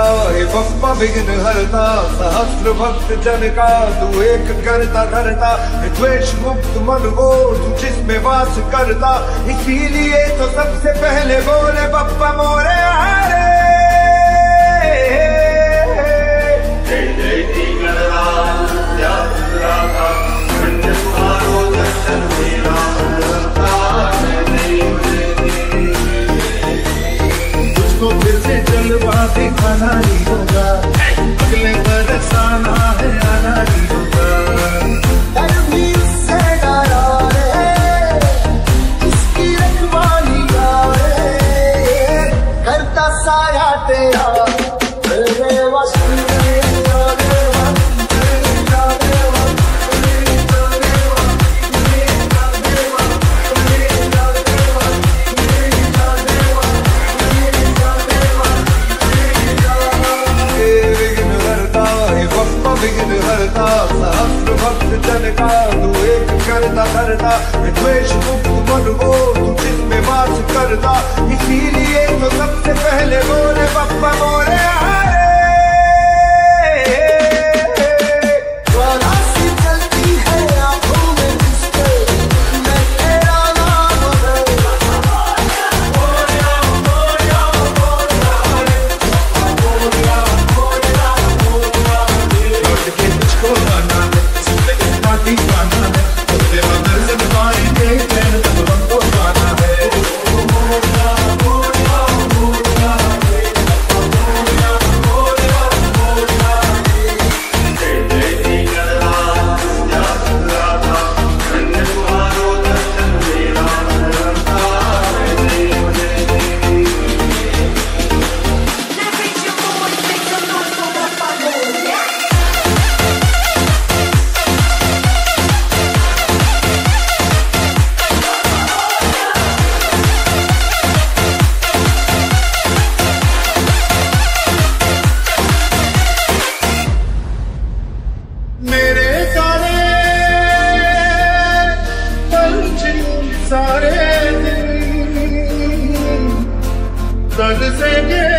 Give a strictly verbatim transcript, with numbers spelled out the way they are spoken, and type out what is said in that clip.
हे बप्पा विघ्न हरता, सहस्र भक्त जन का तू एक करता धरता, द्वेष मुक्त मन वो तू जिसमें वास करता, इसीलिए तो सबसे पहले बोले बप्पा मोरे हरे। तुझको फिर से जलवा दिखाना ही होगा, अगले बरस आना है आना ही होगा। डर भी उससे डरा रे, उसकी रखवाली रे, करता साया तेरा तेरे वश में। विघ्न हरता, सहस्र भक्त जन का तू एक करता धरता, द्वेष मुक्त मन वो तू जिसमें वास करता, इसीलिए तो सबसे पहले बोले बप्पा मोरे हरे। सारे दिन दर्द से